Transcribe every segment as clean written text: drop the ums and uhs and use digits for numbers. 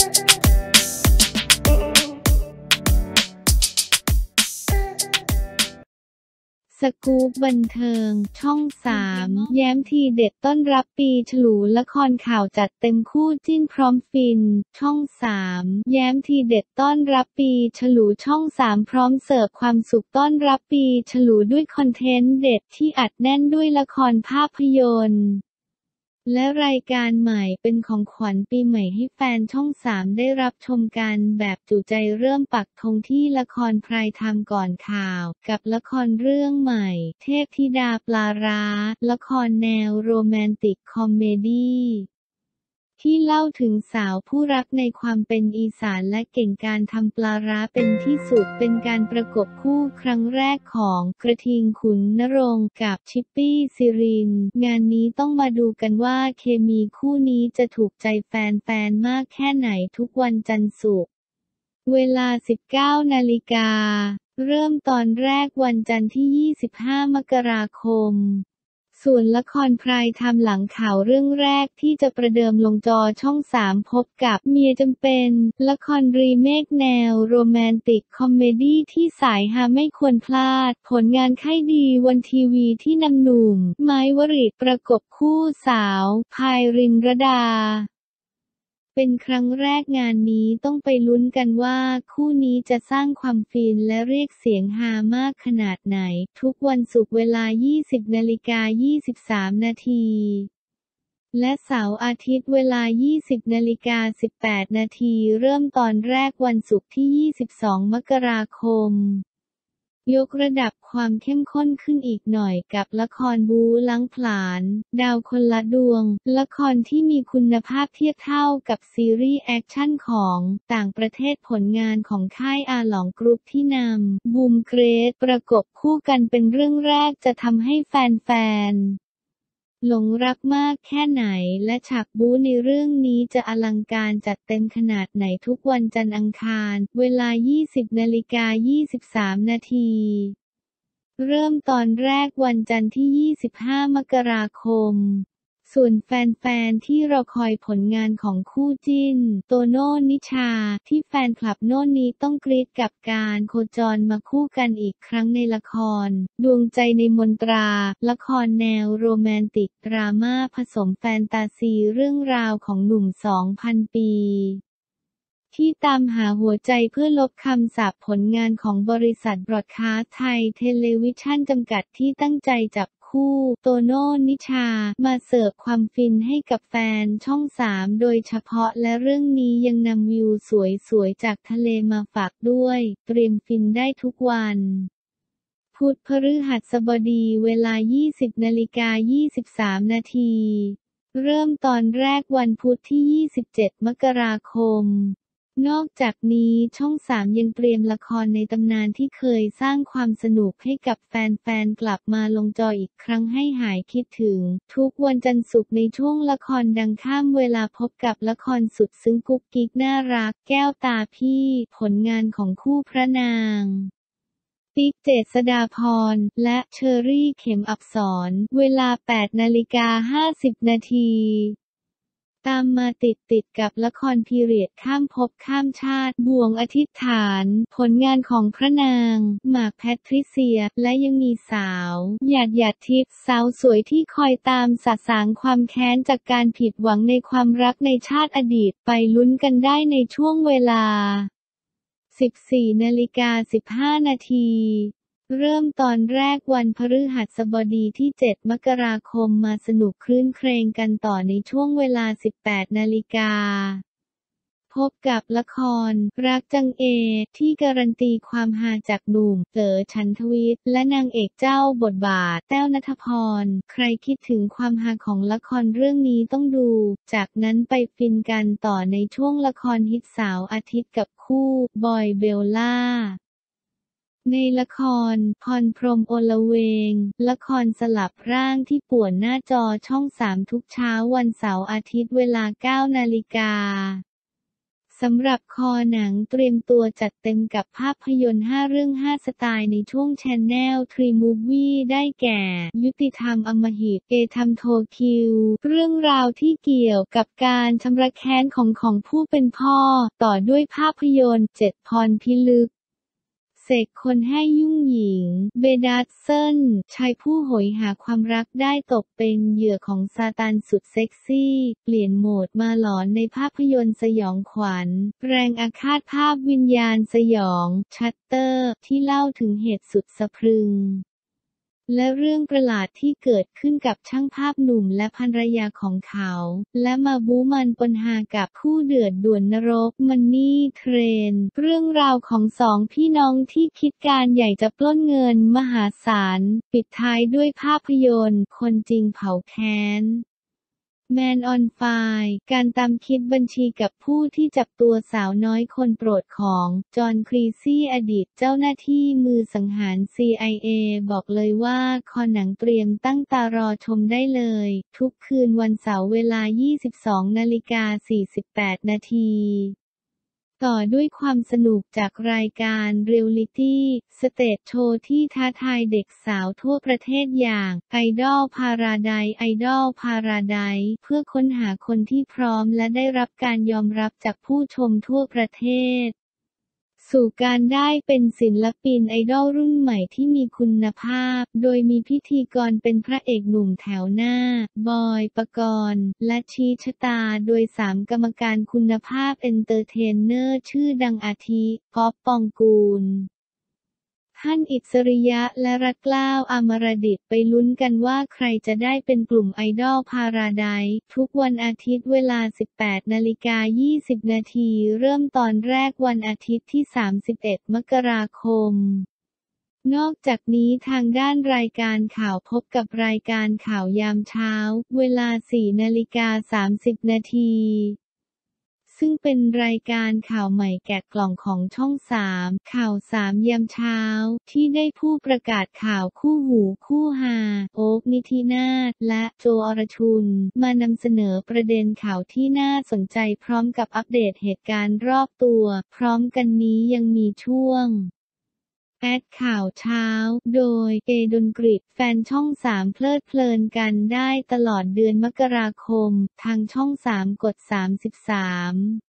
สกู๊ปบันเทิงช่อง 3 แย้มทีเด็ดต้อนรับปีฉลูละครข่าวจัดเต็มคู่จิ้นพร้อมฟินช่อง 3 แย้มทีเด็ดต้อนรับปีฉลูช่อง 3 พร้อมเสิร์ฟความสุขต้อนรับปีฉลูด้วยคอนเทนต์เด็ดที่อัดแน่นด้วยละครภาพยนตร์และรายการใหม่เป็นของขวัญปีใหม่ให้แฟนช่อง 3 ได้รับชมกันแบบจุใจเริ่มปักธงที่ละครไพรไทม์ก่อนข่าวกับละครเรื่องใหม่เทพธิดาปลาร้าละครแนวโรแมนติกคอมเมดี้ที่เล่าถึงสาวผู้รักในความเป็นอีสานและเก่งการทำปลาร้าเป็นที่สุดเป็นการประกบคู่ครั้งแรกของกระทิงขุนนรงค์กับชิปปี้ซิรินงานนี้ต้องมาดูกันว่าเคมีคู่นี้จะถูกใจแฟนๆมากแค่ไหนทุกวันจันทร์ศุกร์เวลา 19 นาฬิกาเริ่มตอนแรกวันจันทร์ที่ 25 มกราคมส่วนละครไพรไทม์หลังข่าวเรื่องแรกที่จะประเดิมลงจอช่อง 3 พบกับเมียจำเป็นละครรีเมคแนวโรแมนติกคอมเมดี้ที่สายฮาไม่ควรพลาดผลงานค่ายดีวันทีวีที่นำหนุ่มไม้วริศประกบคู่สาวพายรินรดาเป็นครั้งแรกงานนี้ต้องไปลุ้นกันว่าคู่นี้จะสร้างความฟินและเรียกเสียงฮามากขนาดไหนทุกวันศุกร์เวลา 20:23 นาทีและเสาร์อาทิตย์เวลา 20:18 นาทีเริ่มตอนแรกวันศุกร์ที่ 22 มกราคมยกระดับความเข้มข้นขึ้นอีกหน่อยกับละครบู๊ล้างผลาญดาวคนละดวงละครที่มีคุณภาพเทียบเท่ากับซีรีส์แอคชั่นของต่างประเทศผลงานของค่ายอาหลองกรุ๊ปที่นำบูมเกรซประกบคู่กันเป็นเรื่องแรกจะทำให้แฟนๆหลงรักมากแค่ไหนและฉากบู๊ในเรื่องนี้จะอลังการจัดเต็มขนาดไหนทุกวันจันทร์อังคารเวลา 20:23 นาทีเริ่มตอนแรกวันจันทร์ที่ 25 มกราคมส่วนแฟนๆที่รอคอยผลงานของคู่จิ้นโตโน่นิชาที่แฟนคลับโน่นนี้ต้องกรี๊ดกับการโคจรมาคู่กันอีกครั้งในละครดวงใจในมนตราละครแนวโรแมนติกดราม่าผสมแฟนตาซีเรื่องราวของหนุ่ม 2,000 ปีที่ตามหาหัวใจเพื่อลบคำสาปผลงานของบริษัทบรอดคาสต์ไทยเทเลวิชั่นจำกัดที่ตั้งใจจับคู่โตโน่นิชามาเสิร์ฟความฟินให้กับแฟนช่อง 3 โดยเฉพาะและเรื่องนี้ยังนำวิวสวยๆจากทะเลมาฝากด้วยเตรียมฟินได้ทุกวันพุธพฤหัสบดีเวลา 20:23 นาทีเริ่มตอนแรกวันพุธที่ 27 มกราคมนอกจากนี้ช่อง 3 ยังเตรียมละครในตำนานที่เคยสร้างความสนุกให้กับแฟนๆกลับมาลงจออีกครั้งให้หายคิดถึงทุกวันจันทร์ศุกร์ในช่วงละครดังข้ามเวลาพบกับละครสุดซึ้งกุ๊กกิ๊กน่ารักแก้วตาพี่ผลงานของคู่พระนางติ๊กเจษฎาภรณ์และเชอรี่เข็มอับสรเวลา 8:50 นาทีตามมาติดกับละครพีเรียดข้ามภพข้ามชาติบ่วงอธิษฐานผลงานของพระนางหมากแพทริเซียและยังมีสาวหยาดทิพย์สาวสวยที่คอยตามสะสางความแค้นจากการผิดหวังในความรักในชาติอดีตไปลุ้นกันได้ในช่วงเวลา 14:15 นาทีเริ่มตอนแรกวันพฤหัสบดีที่ 7 มกราคมมาสนุกครื้นเครงกันต่อในช่วงเวลา 18 นาฬิกาพบกับละครรักจังเอที่การันตีความฮาจากหนุ่มเต๋อฉันทวิทย์และนางเอกเจ้าบทบาทแต้วณัฐพรใครคิดถึงความฮาของละครเรื่องนี้ต้องดูจากนั้นไปฟินกันต่อในช่วงละครฮิตเสาร์อาทิตย์กับคู่บอยเบลล่าในละครพรพรหมอลเวงละครสลับร่างที่ป่วนหน้าจอช่อง 3 ทุกเช้าวันเสาร์อาทิตย์เวลา 9 นาฬิกาสำหรับคอหนังเตรียมตัวจัดเต็มกับภาพยนตร์5เรื่อง5สไตล์ในช่วง Channel 3 Movie ได้แก่ ยุติธรรมอำมหิต เอธรรมโทคิว เรื่องราวที่เกี่ยวกับการชำระแค้นของผู้เป็นพ่อ ต่อด้วยภาพยนตร์7พรพิลึก เสกคนให้ยุ่งหญิง เบดัสเซิล ชายผู้โหยหาความรักได้ตกเป็นเหยื่อของซาตานสุดเซ็กซี่ เปลี่ยนโหมดมาหลอนในภาพยนตร์สยองขวัญ แรงอาฆาตภาพวิญญาณสยอง ชัตเตอร์ ที่เล่าถึงเหตุสุดสะพรึงและเรื่องประหลาดที่เกิดขึ้นกับช่างภาพหนุ่มและภรรยาของเขา และมาบู๊มันปนหากับคู่เดือดด่วนนรกมันนี่เทรน เรื่องราวของสองพี่น้องที่คิดการใหญ่จะปล้นเงินมหาศาล ปิดท้ายด้วยภาพยนตร์คนจริงเผาแค้นMan on Fire การตามคิดบัญชีกับผู้ที่จับตัวสาวน้อยคนโปรดของจอห์นครีซี่อดีตเจ้าหน้าที่มือสังหาร CIA บอกเลยว่าคอหนังเตรียมตั้งตารอชมได้เลยทุกคืนวันเสาร์เวลา 22:48 นาทีต่อด้วยความสนุกจากรายการเรียลลิตี้สเตจโชว์ที่ท้าทายเด็กสาวทั่วประเทศอย่างไอดอลพาราไดซ์เพื่อค้นหาคนที่พร้อมและได้รับการยอมรับจากผู้ชมทั่วประเทศสู่การได้เป็นศิลปินไอดอลรุ่นใหม่ที่มีคุณภาพโดยมีพิธีกรเป็นพระเอกหนุ่มแถวหน้าบอยปกรณ์และชี้ชะตาโดย3กรรมการคุณภาพเอนเตอร์เทนเนอร์ชื่อดังอาทิป๊อปปองกูลฮั่นอิสริยะและรัตเกล้าอมรดิตไปลุ้นกันว่าใครจะได้เป็นกลุ่มไอดอลพาราไดซ์ทุกวันอาทิตย์เวลา 18:20 นาทีเริ่มตอนแรกวันอาทิตย์ที่ 31 มกราคมนอกจากนี้ทางด้านรายการข่าวพบกับรายการข่าวยามเช้าเวลา 4:30 นาทีซึ่งเป็นรายการข่าวใหม่แกะกล่องของช่อง 3 ข่าว3ยามเช้าที่ได้ผู้ประกาศข่าวคู่หูคู่ฮาโอ๊ค นิธินาถและโจ อรชุนมานำเสนอประเด็นข่าวที่น่าสนใจพร้อมกับอัปเดตเหตุการณ์รอบตัวพร้อมกันนี้ยังมีช่วงแอดข่าวเช้าโดยเอดลกฤษแฟนช่อง 3เพลิดเพลินกันได้ตลอดเดือนมกราคมทางช่อง 3 กด 33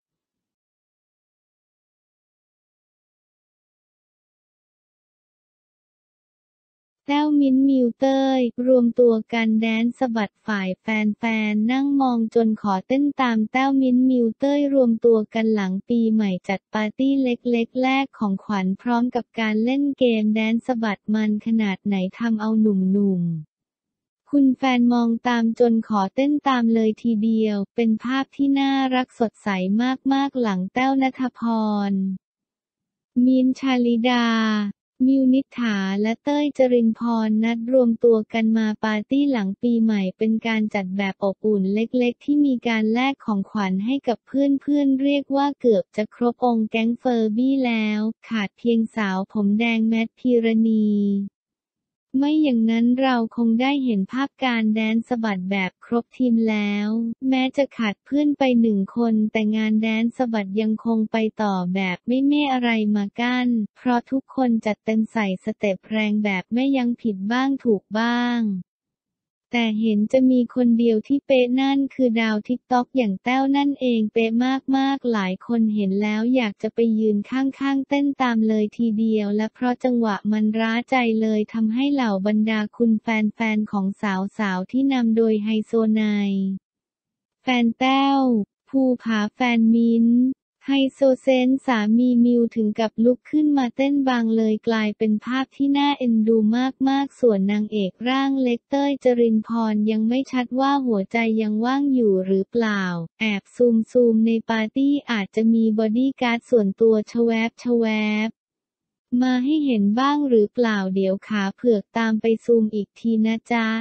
แต้วมิ้นท์มิวเต้ยรวมตัวกันแดนซ์สะบัดฝ่ายแฟนๆนั่งมองจนขอเต้นตามแต้วมิ้นท์มิวเต้ยรวมตัวกันหลังปีใหม่จัดปาร์ตี้เล็กๆแลกของขวัญพร้อมกับการเล่นเกมแดนซ์สะบัดมันขนาดไหนทำเอาหนุ่มๆคุณแฟนมองตามจนขอเต้นตามเลยทีเดียวเป็นภาพที่น่ารักสดใสมากๆหลังแต้วณัฐพรมีนท์ ชาลิดามิวนิษฐาและเต้ยจรินพรนัดรวมตัวกันมาปาร์ตี้หลังปีใหม่เป็นการจัดแบบอบอุ่นเล็กๆที่มีการแลกของขวัญให้กับเพื่อนๆเรียกว่าเกือบจะครบองค์แก๊งเฟอร์บี้แล้วขาดเพียงสาวผมแดงแมทพีรณีไม่อย่างนั้นเราคงได้เห็นภาพการแดนซ์สะบัดแบบครบทีมแล้วแม้จะขาดเพื่อนไป1 คนแต่งานแดนซ์สะบัดยังคงไปต่อแบบไม่เม่อะไรมากั้นเพราะทุกคนจัดเต็มใส่สเต็ปแรงแบบไม่ยั้งผิดบ้างถูกบ้างแต่เห็นจะมีคนเดียวที่เป๊ะนั่นคือดาวทิกต็อกอย่างแต้วนั่นเองเป๊ะมากๆหลายคนเห็นแล้วอยากจะไปยืนข้างๆเต้นตามเลยทีเดียวและเพราะจังหวะมันร้าใจเลยทำให้เหล่าบรรดาคุณแฟนๆของสาวๆที่นำโดยไฮโซไนแฟนแต้วภูผาแฟนมิ้นท์ไฮโซเซนสามีมิวถึงกับลุกขึ้นมาเต้นบางเลยกลายเป็นภาพที่น่าเอ็นดูมากๆส่วนนางเอกร่างเล็กเต้ยจรินพรยังไม่ชัดว่าหัวใจยังว่างอยู่หรือเปล่าแอบซูมในปาร์ตี้อาจจะมีบอดี้การ์ดส่วนตัวชแวบมาให้เห็นบ้างหรือเปล่าเดี๋ยวขาเผือกตามไปซูมอีกทีนะจ๊ะ